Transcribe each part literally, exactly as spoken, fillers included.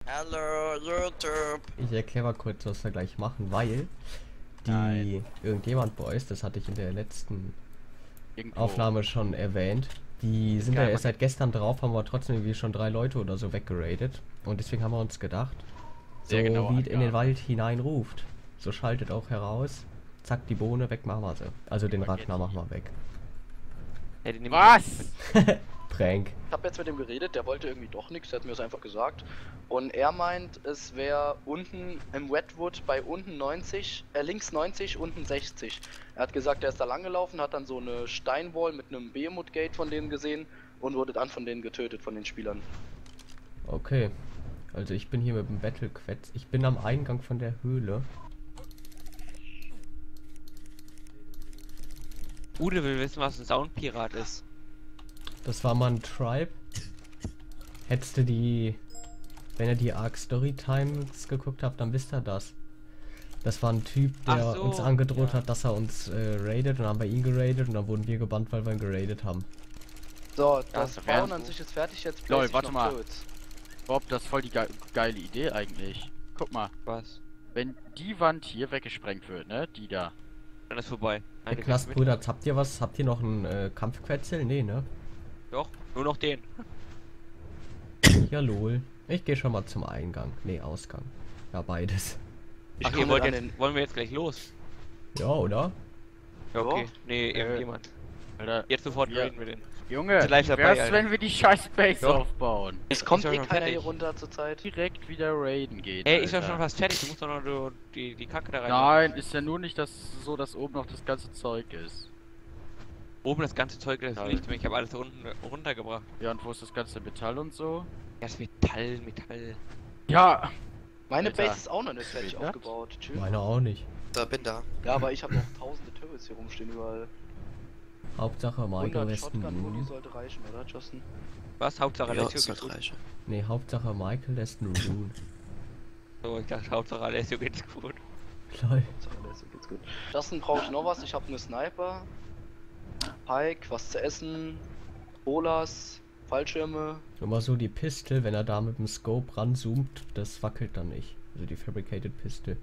Hallo YouTube. Ich erkläre mal kurz, was wir gleich machen, weil die Nein. irgendjemand bei euch, das hatte ich in der letzten Irgendwo. Aufnahme schon erwähnt, die sind ja Geil, erst seit gestern drauf, haben wir trotzdem irgendwie schon drei Leute oder so weggeradet. Und deswegen haben wir uns gedacht, so Sehr genau wie es in den Angaben. Wald hineinruft, so schaltet auch heraus, zack, die Bohne, weg machen wir sie. Also den Ragnar machen wir weg. Ja, die nehmen Was? Prank. Ich habe jetzt mit ihm geredet, der wollte irgendwie doch nichts, der hat mir das einfach gesagt. Und er meint, es wäre unten im Wetwood bei unten neunzig, äh links neunzig, unten sechzig. Er hat gesagt, er ist da lang gelaufen, hat dann so eine Steinwall mit einem Behemoth Gate von denen gesehen und wurde dann von denen getötet, von den Spielern. Okay. Also ich bin hier mit dem Battle Quetz. Ich bin am Eingang von der Höhle. Ude will wissen, was ein Soundpirat ist. Das war mal ein Tribe. Hättest du die, wenn ihr die Arc Story Times geguckt habt, dann wisst ihr das. Das war ein Typ, der Ach so, uns angedroht ja. hat, dass er uns äh, raidet, und dann haben wir ihn geradet und dann wurden wir gebannt, weil wir ihn geradet haben. So, Ja, das das Bauen wären- an sich ist fertig, jetzt Lol, place ich warte noch mal. Turrets. Bob, das ist voll die ge geile Idee eigentlich. Guck mal, Was? wenn die Wand hier weggesprengt wird, ne? Die da. Dann ist vorbei. Nein, die Niklas, kannst du Brüder, habt ihr was? Habt ihr noch einen äh, Kampfquetzel? Nee, ne? mit- Doch, nur noch den. Ja, lol. Ich gehe schon mal zum Eingang. Nee, Ausgang. Ja, beides. Ich Ach, komme ihr wollt dann jetzt, in- wollen wir jetzt gleich los? Ja, oder? Ja, okay. Ja. Nee, Äh, irgendjemand. Alter, Jetzt sofort ja. reden wir den. Junge, Sind live wie dabei, wär's, Alter. wenn wir die scheiß Base Doch. aufbauen? Es kommt Ich bin eh schon keiner fertig. hier runter zurzeit. Direkt wieder raiden gehen. Ey, ist ja Alter. schon fast fertig. Du musst doch noch du, die, die Kacke da rein. Nein, ist ja nur nicht das, so, dass oben noch das ganze Zeug ist. Oben das ganze Zeug, das Ja. liegt mir. Ich habe alles unten runtergebracht. Ja, und wo ist das ganze Metall und so? Ja, das Metall, Metall. Ja! Meine Alter. Base ist auch noch nicht fertig Später? aufgebaut. Tschüss. Meine auch nicht. Da bin da. Ja, aber ich habe noch tausende Turrets hier rumstehen überall. Hauptsache Michael hundert lässt Shotgun Muni einen sollte reichen, oder Justin? Was? Hauptsache Ja, Alessio es geht's sollte gut. reichen. Nee, Hauptsache Michael lässt einen Rune. So, ich dachte, Hauptsache Alessio geht's gut. Lol. So, also geht's gut. Justin, brauche ich noch was? Ich habe eine Sniper, Pike, was zu essen, Bolas, Fallschirme. Immer so die Pistol, wenn er da mit dem Scope ranzoomt, das wackelt dann nicht. Also die Fabricated Pistol.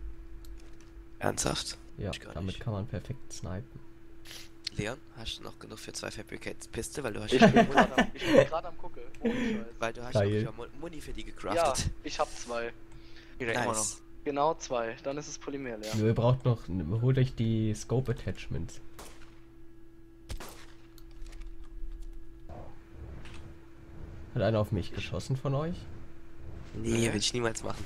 Ernsthaft? Ja, Ich gar damit nicht. kann man perfekt snipen. Leon, hast du noch genug für zwei Fabricated Pistol? Weil du hast Ich bin gerade am, ich bin grad am gucken. Ohne Scheiß. weil du hast Geil. auch schon Muni für die Ja, gecraftet. ich habe zwei. Geht ja immer noch. Nice. Genau zwei. Dann ist es Polymer leer. Nur ihr braucht noch, holt euch die Scope Attachments. Hat einer auf mich geschossen von euch? Nee, will ich niemals machen.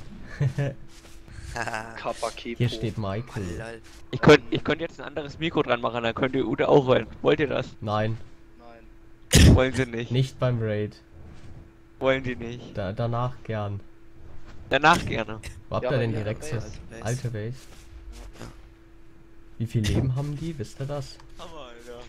Haha. Kappa Kepo. Hier steht Oh, Michael. lol. Ich könnte ich könnt jetzt ein anderes Mikro dran machen, dann könnt ihr Ude auch rein. Wollt ihr das? Nein, Nein. Wollen sie nicht. nicht beim Raid. Wollen die nicht. Da, danach gern. Danach gerne. Wo habt Ja, ihr aber denn die direkt alte so? Base. Base. Alte Base? Ja. Wie viel Leben haben die? Wisst ihr das? Hammer,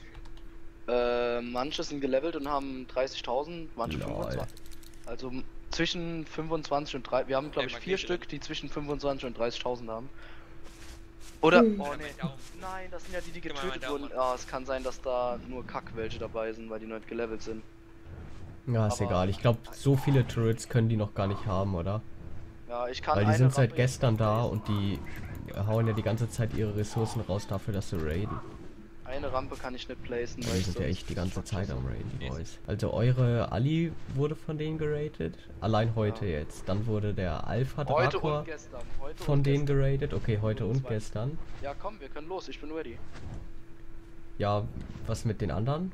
Alter. Äh, manche sind gelevelt und haben dreißigtausend, manche Lol. fünfundzwanzig. Also m- zwischen fünfundzwanzig und drei. Wir haben glaube Ey, ich man vier geht Stück, die zwischen fünfundzwanzig und dreißigtausend haben. Oder. Oh nee. Daumen. Nein, das sind ja die, die Gib mal meinen getötet Daumen wurden. Ah, es kann sein, dass da nur Kack welche dabei sind, weil die noch nicht gelevelt sind. Ja, ist Aber- egal. Ich glaube, so viele Turrets können die noch gar nicht haben, oder? Ja, ich kann Weil die eine sind seit Rampe- gestern da und die hauen ja die ganze Zeit ihre Ressourcen raus dafür, dass sie raiden. Eine Rampe kann ich nicht placen, Ja, weil die ich sind ja sonst echt die ganze fuck Zeit das. am Raiden, die Boys. Also eure Ali wurde von denen geratet. Allein heute Ja. jetzt. Dann wurde der Alpha Heute Drakor und gestern. Heute von und denen gestern. geratet. Okay, heute und Zwei. gestern. Ja, komm, wir können los. Ich bin ready. Ja, was mit den anderen?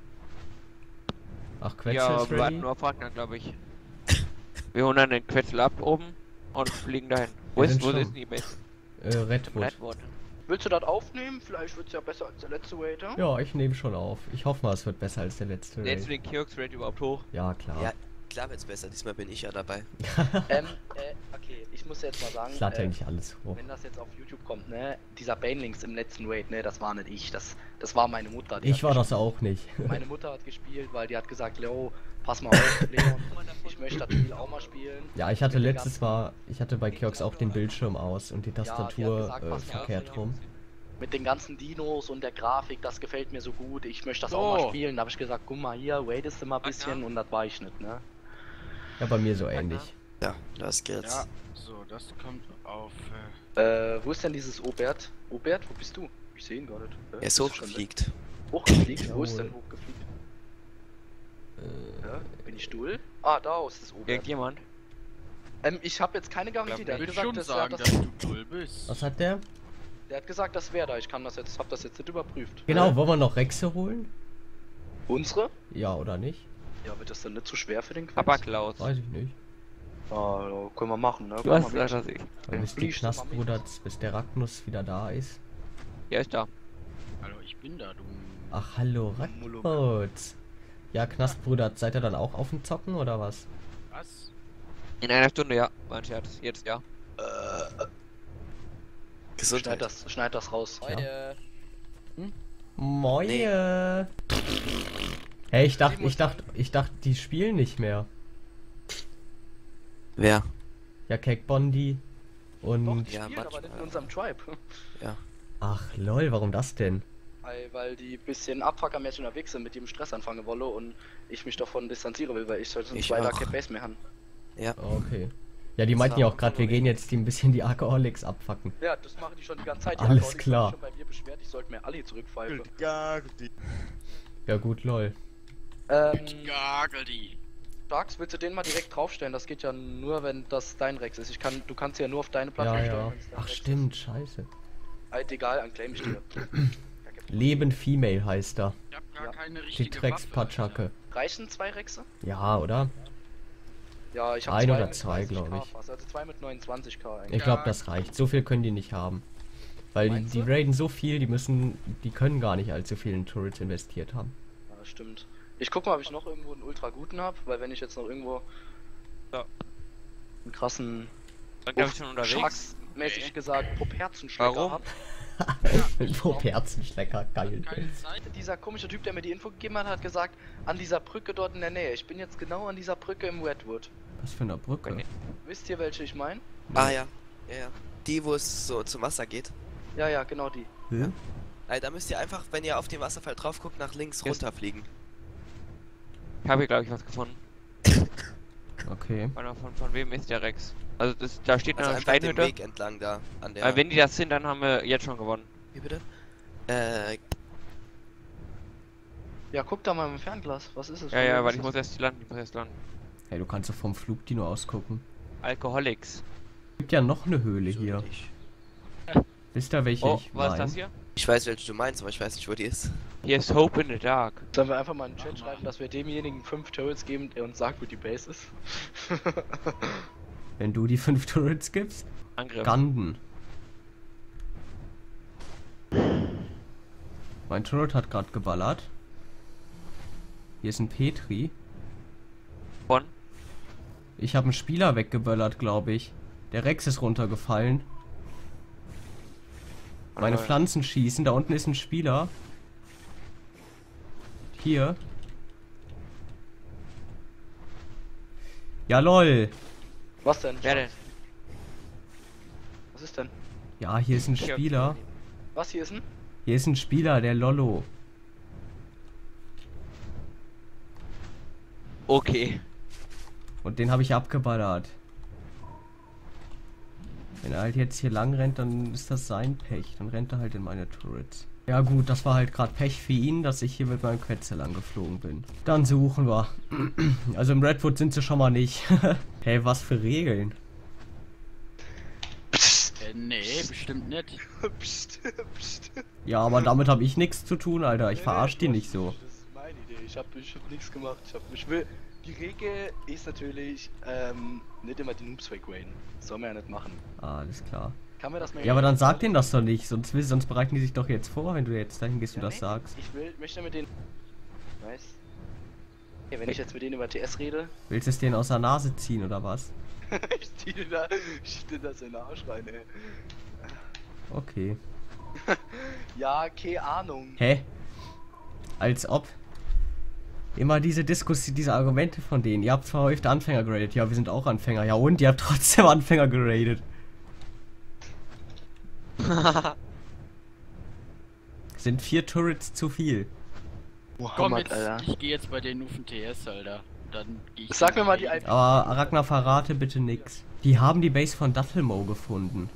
Ach, Quetzel Ja, ist wir warten ready. nur auf Wagner, glaube ich. Wir holen dann den Quetzel ab oben und fliegen dahin. Wo Wir ist, sind wo schon- ist die Base? Äh, Redwood. Redwood. Willst du das aufnehmen? Vielleicht wird's ja besser als der letzte Waiter. Ja, ich nehme schon auf. Ich hoffe mal, es wird besser als der letzte Lädst du Raid. den Kirks Rate überhaupt hoch? Ja, klar. Ja, klar wird's besser. Diesmal bin ich ja dabei. Ähm, äh, okay, ich muss jetzt mal sagen, Ich lade äh, eigentlich alles hoch. wenn das jetzt auf YouTube kommt, ne, dieser Banelinks im letzten Raid, ne, das war nicht ich, das, das war meine Mutter. Die Ich hat war das gespielt. auch nicht. Meine Mutter hat gespielt, weil die hat gesagt, Leo, pass mal auf, Leon, ich möchte das Spiel auch mal spielen. Ja, ich hatte Mit den letztes ganzen- Mal, ich hatte bei Kiox auch den Bildschirm aus und die die hat Tastatur gesagt, äh, pass mal auf, verkehrt rum. Mit den ganzen Dinos und der Grafik, das gefällt mir so gut, ich möchte das So. auch mal spielen. Da habe ich gesagt, guck mal hier, waitest du mal ein bisschen und das war ich nicht, ne? Ja, bei mir so ähnlich. Ja, los geht's. Ja, so, das kommt auf. Äh, wo ist denn dieses Obert? Obert, wo bist du? Ich sehe ihn gar nicht. Äh, Er ist bist du schon hochgefliegt. weg? Hochgefliegt? Wo ist Jawohl. denn hochgefliegt? Äh, Ja, bin ich Stuhl? Ah, da ist das Obert. Irgendjemand? Ähm, ich habe jetzt keine Garantie. Der Ich hat würde gesagt, schon dass sagen, er dass das, du null bist. was hat der? der hat gesagt, das wäre da. Ich kann das jetzt, hab das jetzt nicht überprüft. Genau, wollen wir noch Rexe holen? Unsere? Ja oder nicht? Ja, wird das dann nicht zu schwer für den Quiz? Papa Klaus. Weiß ich nicht. Ah, ja, können wir machen, ne? Du Komm hast mal leider mit. sich. Weil bis die fliegst du mal Knastbruder, bis der Ragnus wieder da ist. Ja, ist da. Hallo, ich bin da, du. Ach, hallo Muluk. Ragnus. Ja, Knastbruder, seid ihr dann auch auf dem Zocken oder was? Was? In einer Stunde, ja. Mein Scherz. Jetzt, ja. Äh, Gesundheit. schneid das, schneid das raus. Heute. Moje. Hey, ich dachte, ich dachte, ich dachte, die spielen nicht mehr. Wer? Ja, Cake Bondi Doch, und... die Ja, spielen aber nicht in manchmal. unserem Tribe. Ja. Ach, lol, warum das denn? Weil, weil die bisschen abfuckermäßig unterwegs sind, mit dem Stress anfangen wolle und ich mich davon distanziere will, weil ich sollte sonst Ich zwei auch. Cap Base mehr haben. Ja. Okay. Ja, die Das meinten war ja auch auch gerade, wir Favorit. gehen jetzt die ein bisschen die Alkoholics abfacken. Ja, das machen die schon die ganze Zeit. Die Alles Alkoholiker haben klar. sich schon bei mir beschwert, ich sollte mir alle zurückpfeifen. Ja gut, lol. Ähm, Gagel die. Darks, willst du den mal direkt draufstellen? Das geht ja nur, wenn das dein Rex ist. Ich kann, du kannst ja nur auf deine Plattform Ja, stellen. ja. wenn's dein Ach Rex stimmt, scheiße. Ist. Halt egal, unclaim ich dir. Leben Female heißt er. Ich hab gar Ja. keine Die richtige Trex Waffe. Patschacke. Reichen zwei Rexe? Ja, oder? Ja, ich habe Ein zwei oder mit zwei, dreißig K glaub ich. fast, also zwei mit neunundzwanzig K eigentlich. Ich glaube, das reicht. So viel können die nicht haben. Weil die, Meinst die du? raiden so viel, die müssen, die können gar nicht allzu viel in Turrets investiert haben. Ja, stimmt. Ich guck mal, ob ich noch irgendwo einen ultra guten hab, weil wenn ich jetzt noch irgendwo Ja. einen krassen, Dann glaube ich schon unterwegs. Sharks-mäßig Okay. gesagt, Properzenschlecker Warum? hab. Wo Herzenschlecker, geil. Keine Zeit. Dieser komische Typ, der mir die Info gegeben hat, hat gesagt, an dieser Brücke dort in der Nähe. Ich bin jetzt genau an dieser Brücke im Redwood. Was für eine Brücke? Okay. Wisst ihr, welche ich meine? Ah ja. Ja, ja. Die, wo es so zum Wasser geht. Ja, ja, genau die. Hä? Nein, da müsst ihr einfach, wenn ihr auf den Wasserfall drauf guckt, nach links Jetzt- runterfliegen. Ich habe hier, glaube ich, was gefunden. Okay. Von, von, von wem ist der Rex? Also, das, da steht Also eine einfach den Steinhütte. Weg entlang da an der. Aber wenn die das sind, dann haben wir jetzt schon gewonnen. Wie bitte? Äh, Ja, guck da mal im Fernglas. Was ist es? Ja, Von ja, wem weil ist ich es? muss erst landen, ich muss erst landen. Hey, du kannst doch vom Flugdino ausgucken. Alkoholics. Gibt ja noch eine Höhle so hier. nicht. Wisst ihr, welche Oh, ich was ist mein? das hier? Ich weiß, welche du meinst, aber ich weiß nicht, wo die ist. Hier ist Hope in the Dark. Sollen wir einfach mal in den Chat schreiben, dass wir demjenigen fünf Turrets geben, der uns sagt, wo die Base ist? Wenn du die fünf Turrets gibst? Angriff. Ganden. Mein Turret hat gerade geballert. Hier ist ein Petri. Von? Ich habe einen Spieler weggeböllert, glaube ich. Der Rex ist runtergefallen. Meine Äh. Pflanzen schießen. Da unten ist ein Spieler. Hier. Ja, lol. Was denn? Wer denn? Was ist denn? Ja, hier ist ein Hier. Spieler. Was hier ist denn? Hier ist ein Spieler, der Lollo. Okay. Und den habe ich abgeballert. Wenn er halt jetzt hier lang rennt, dann ist das sein Pech. Dann rennt er halt in meine Turrets. Ja gut, das war halt gerade Pech für ihn, dass ich hier mit meinem Quetzel lang geflogen bin. Dann suchen wir. Also im Redwood sind sie schon mal nicht. Hey, was für Regeln? Äh, nee, bestimmt nicht. Psst, psst. Ja, aber damit habe ich nichts zu tun, Alter. Ich Nee, verarsch nee, die das- nicht so. Das ist meine Idee. Ich hab, ich hab nichts gemacht. Ich hab, ich will. Die Regel ist natürlich, ähm, nicht immer die Noobs weggraden. Soll man ja nicht machen. Ah, alles klar. Kann man das mal. Ja, aber dann sag denen das doch nicht, sonst, will- sonst bereiten die sich doch jetzt vor, wenn du jetzt dahin gehst und Ja, das nee, sagst. Ich will, möchte mit denen. Weiß. Ja, wenn ich jetzt mit denen über T S rede, Willst du es denen aus der Nase ziehen oder was? ich zieh dir da, ich zieh dir das in den Arsch rein, ey. Okay. Ja, keine Ahnung. Hä? Als ob. Immer diese Diskussion, diese Argumente von denen. Ihr habt zwar häufig Anfänger geradet. Ja, wir sind auch Anfänger. Ja, und ihr habt trotzdem Anfänger geradet. Sind vier Turrets zu viel. Komm Mohammed, jetzt, Alter. ich gehe jetzt bei denen auf den T S, Alter. dann geh ich. Sag mir mal die I P. Aber Ragnar, verrate bitte nix. Die haben die Base von Dattelmo gefunden.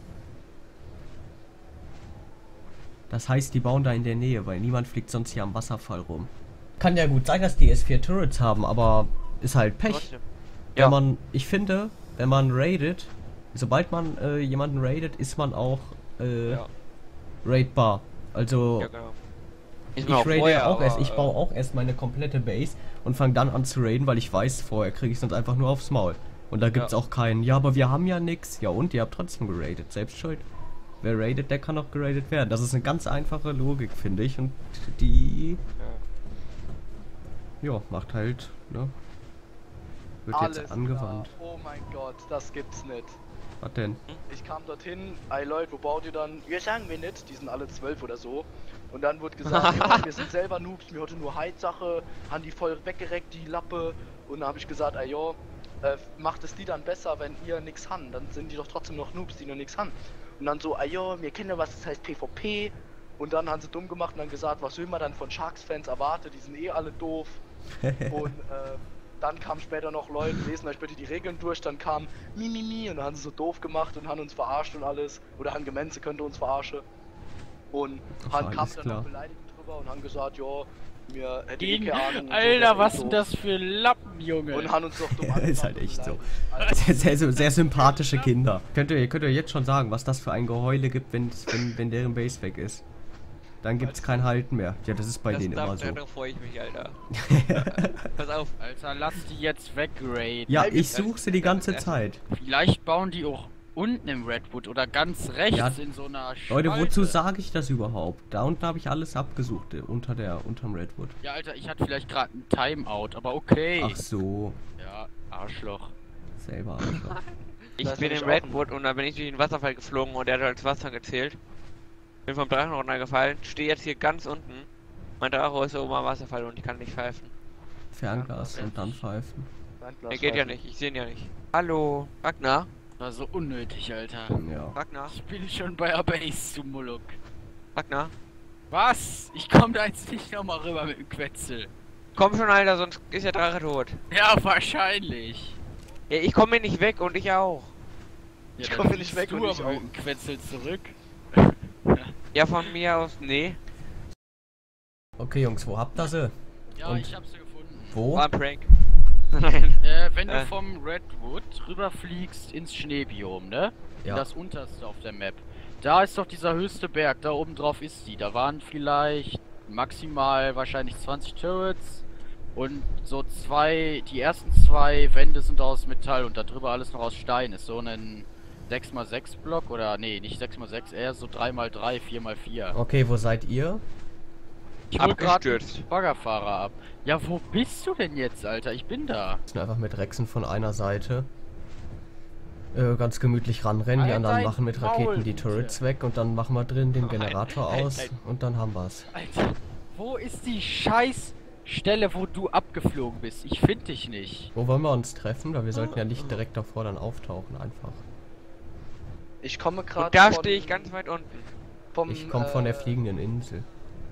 Das heißt, die bauen da in der Nähe, weil niemand fliegt sonst hier am Wasserfall rum. Kann ja gut sein, dass die S vier Turrets haben, aber ist halt Pech. Trotzdem. Wenn Ja. man, ich finde, wenn man raidet, sobald man äh, jemanden raidet, ist man auch äh, Ja. raidbar. Also Ja, genau. Ist ich mir auch raide vorher, auch erst, aber, ich baue auch erst meine komplette Base und fange dann an zu raiden, weil ich weiß, vorher kriege ich sonst einfach nur aufs Maul. Und da gibt's Ja. auch keinen, ja, aber wir haben ja nix. Ja und, ihr habt trotzdem geradet, selbst schuld. Wer raidet, der kann auch geradet werden. Das ist eine ganz einfache Logik, finde ich. Und die, Ja. ja, macht halt, ne? Wird Alles jetzt angewandt. klar. Oh mein Gott, das gibt's nicht. Was denn? Ich kam dorthin, ey Leute, wo baut ihr dann? Wir sagen wir nicht, die sind alle zwölf oder so. Und dann wurde gesagt, ja, wir sind selber Noobs, wir hatten nur Heizsache, haben die voll weggereckt, die Lappe. Und dann habe ich gesagt, ey jo, äh, macht es die dann besser, wenn ihr nix han? Dann sind die doch trotzdem noch Noobs, die nur nix han. Und dann so, ey jo, wir kennen ja was, das heißt PvP. Und dann haben sie dumm gemacht und dann gesagt, was will man dann von Sharks-Fans erwartet, die sind eh alle doof. Und äh, dann kamen später noch Leute, lesen euch bitte die Regeln durch, dann kam Mimimi und dann haben sie so doof gemacht und haben uns verarscht und alles. Oder haben gemeint, sie könnte uns verarschen. Und Ach, haben, kamen alles dann klar. noch beleidigend drüber und haben gesagt, ja, mir hätte eh Gegen, keine Ahnung. und so, Alter, das was ist sind doof. das für Lappen, Junge? Und haben uns doch dumm Ist angemacht halt und echt so. beleidigt. Sehr, sehr, sehr, sehr sympathische Kinder. Könnt ihr, könnt ihr jetzt schon sagen, was das für ein Geheule gibt, wenn's, wenn, wenn deren Base weg ist? Dann gibt's kein Halten mehr. Ja, das ist bei Das denen immer darf- so. Da freue ich mich, Alter. Pass auf. Alter, lass die jetzt wegraiden. Ja, ich suche sie die ganze Zeit. Vielleicht bauen die auch unten im Redwood oder ganz rechts Ja. in so einer Leute, Spalte. wozu sage ich das überhaupt? Da unten habe ich alles abgesucht, äh, unter der, unterm Redwood. Ja, Alter, ich hatte vielleicht gerade ein Timeout, aber okay. Ach so, Ja, Arschloch. selber Arschloch. Ich Das bin hab ich im auch Redwood und da bin ich durch den Wasserfall geflogen und der hat als Wasser gezählt. Bin vom Drachen runtergefallen, stehe jetzt hier ganz unten. Mein Drache ist oben am Wasserfall und ich kann nicht pfeifen. Fernglas und dann pfeifen. Er geht ja nicht, ich sehe ihn ja nicht. Hallo, Ragnar? War so unnötig, Alter. Ja. Ragnar? Ich bin schon bei der Base, du Moloch. Ragnar? Was? Ich komm da jetzt nicht nochmal rüber mit dem Quetzel. Komm schon, Alter, sonst ist der Drache tot. Ja, wahrscheinlich. Ja, ich komme hier nicht weg und ich auch. Ich Ja, komm dann hier nicht fliegst weg du und ich aber auch. mit dem Quetzel zurück. Ja, von mir aus, nee. Okay, Jungs, wo habt ihr sie? Ja, Und? ich hab sie gefunden. Wo? War ein Prank. Nein. Äh, wenn du Äh. vom Redwood rüberfliegst ins Schneebiom, ne? Ja. Das unterste auf der Map. Da ist doch dieser höchste Berg, da oben drauf ist die. Da waren vielleicht maximal wahrscheinlich zwanzig Turrets und so zwei, die ersten zwei Wände sind aus Metall und da drüber alles noch aus Stein. Ist so ein sechs mal sechs Block oder nee, nicht sechs mal sechs, eher so drei mal drei, vier mal vier. Okay, wo seid ihr? Ich hol grad Abgestürzt. einen Baggerfahrer ab. Ja, wo bist du denn jetzt, Alter? Ich bin da. Sind einfach mit Rexen von einer Seite. Äh, ganz gemütlich ranrennen, die Alter, anderen dein machen mit Maul, Raketen die bitte. Turrets weg und dann machen wir drin den Generator Alter, aus Alter. und dann haben wir's. Alter, wo ist die scheiß Stelle, wo du abgeflogen bist? Ich finde dich nicht. Wo wollen wir uns treffen? Weil wir sollten ja nicht direkt davor dann auftauchen, einfach. Ich komme gerade. Und da stehe ich ganz weit unten. vom, Ich komme von der äh, fliegenden Insel.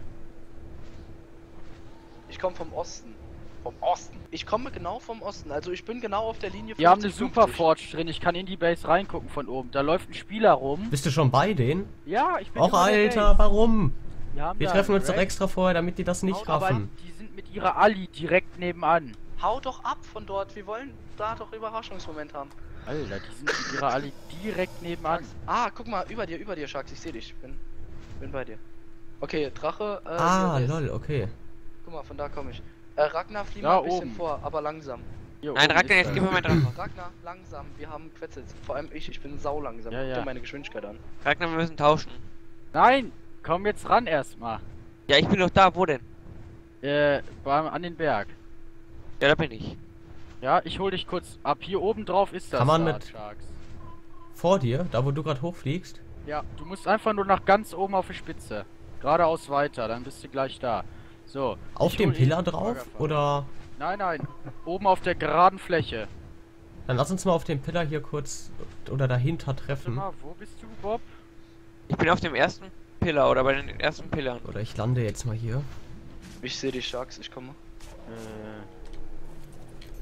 Ich komme vom Osten. Vom Osten. Ich komme genau vom Osten. Also ich bin genau auf der Linie. Wir haben eine fünfzig, Super fünfzig. Forge drin. Ich kann in die Base reingucken von oben. Da läuft ein Spieler rum. Bist du schon bei denen? Ja, ich bin Och, über der Alter, Base. warum? Wir, haben Wir da treffen einen uns doch Rack. extra vorher, damit die das nicht Haut aber- raffen. Die sind mit ihrer Ali direkt nebenan. Hau doch ab von dort. Wir wollen da doch Überraschungsmoment haben. Alter, die sind mit ihrer Ali direkt nebenan. Ah, guck mal, über dir, über dir, Sharks. Ich sehe dich. Bin, bin bei dir. Okay, Drache. Äh, Ah, hier, der ist- lol, okay. Guck mal, von da komme ich. Äh, Ragnar, flieh Da mal ein bisschen oben. vor, aber langsam. Hier Nein, oben Ragnar, ist jetzt er. gib mir meinen Drachen. Ragnar, langsam. Wir haben Quetzels. Vor allem ich. Ich bin sau langsam. Ja, Guck ja. dir meine Geschwindigkeit an. Ragnar, wir müssen tauschen. Nein, komm jetzt ran erstmal. Ja, ich bin doch da, wo denn? Äh, beim, an den Berg. Ja, da bin ich. Ja, ich hol dich kurz ab. Hier oben drauf ist das. Kann man da, mit- Sharks. Vor dir, da wo du gerade hochfliegst. Ja, du musst einfach nur nach ganz oben auf die Spitze. Geradeaus weiter, dann bist du gleich da. So. Auf ich dem hol Pillar eben den drauf? Baggerfahrer. Oder. Nein, nein. Oben auf der geraden Fläche. Dann lass uns mal auf dem Pillar hier kurz oder dahinter Warte treffen. mal, wo bist du, Bob? Ich bin auf dem ersten Pillar oder bei den ersten Pillern. Oder ich lande jetzt mal hier. Ich sehe dich, Sharks. Ich komme. Äh.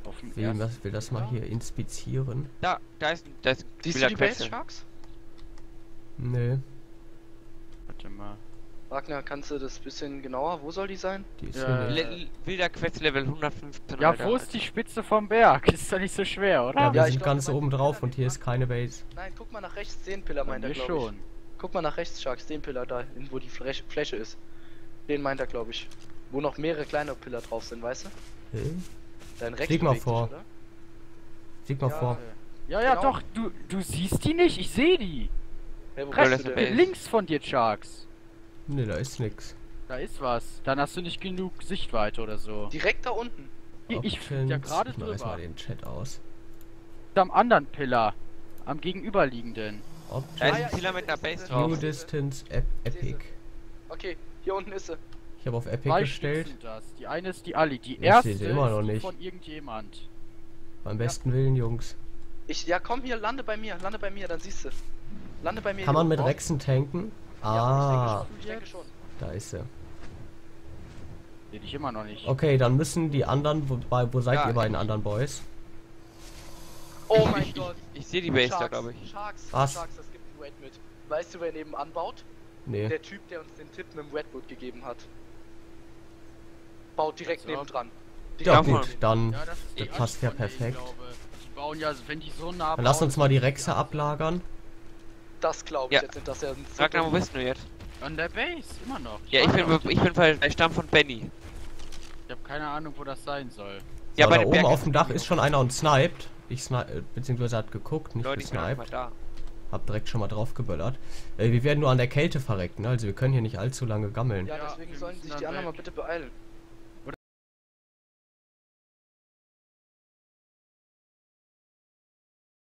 Auf dem Will, ersten was, will das mal Pillar? hier inspizieren? Da, da ist ein, da ist ein Siehst du wilder die Base Quetzel. Sharks? Nö, Warte mal. Wagner, kannst du das bisschen genauer? Wo soll die sein? die ist Ja, hier äh, nicht. Le- Wilder Quetzel Level hundertfünfzehn. Ja, Alter. wo ist die Spitze vom Berg? Ist doch nicht so schwer, oder? Ja, wir Ja, ich sind glaub, ganz du meinst oben den drauf Pillar, und hier den ist keine Base. Nein, guck mal nach rechts, den Pillar Bei meint er, mir glaube ich. schon. Guck mal nach rechts, Sharks, den Pillar da, in, wo die Fläche, Fläche ist. Den meint er, glaube ich. Wo noch mehrere kleine Pillar drauf sind, weißt du? Hä? Dein rechts Flieg mal bewegt sich, vor. oder? Sieg mal Ja, vor. Ja, ja, Genau. doch, du, du siehst die nicht, ich sehe die. Hey, wo Rechts, bist du Base. denn? Links von dir, Sharks. Ne, da ist nix. Da ist was. Dann hast du nicht genug Sichtweite oder so. Direkt da unten. Hier, ich flieg ja Options. gerade Ich mach erst drüber. mal den Chat aus. Am anderen Pillar. Am gegenüberliegenden. Da ist Options. Ah, ja, ein ich Pillar seh mit einer sie, Base ich seh sie. drauf. New Distance Ep Epic. Okay, hier unten ist sie. Ich habe auf Epic Zwei gestellt. Stück sind das. Die eine ist die Ali. Die Ich erste seh sie immer noch ist die nicht. von irgendjemand. Beim besten Willen, Jungs. Ich, ja komm hier, lande bei mir, lande bei mir, dann siehst du. Lande bei mir. Kann hier man mit oben. Rexen tanken? Ja, Ah, ich denke schon. Ich denke da ist sie. Sehe ich immer noch nicht. Okay, dann müssen die anderen, wo, bei, wo seid Ja, ihr beiden ich- anderen Boys? schon. Oh mein ich, Gott. Ich, ich sehe die Base da, Sharks, glaube ich. Sharks, Was? Sharks, das gibt ein Raid mit. Weißt du, wer nebenan baut? Nee. Der Typ, der uns den Tipp mit dem Redwood gegeben hat. Baut direkt So. nebendran. Ja Davon. gut, dann, Ja, das ist die das passt ja Ali von denen, perfekt. glaube ich. Die bauen ja, wenn die so nah Dann lass bauen, uns mal die Rexe ablagern. Das glaube ich, Ja. jetzt sind das ja ein Ragnar, wo bist du jetzt? An der Base, immer noch. Ja, ich war bin, noch- ich bin bei der Stamm von Benny. Ich habe keine Ahnung, wo das sein soll. Ja, So, bei da den oben Bergen auf dem Dach sind ist schon einer und sniped. Ich snipe, äh, beziehungsweise hat geguckt, nicht Leute, ich bin auch mal gesniped. da. Hab direkt schon mal drauf geböllert. Äh, wir werden nur an der Kälte verrecken, ne? Also wir können hier nicht allzu lange gammeln. Ja, Ja, deswegen wir sollen müssen sich dann die anderen weg. mal bitte beeilen.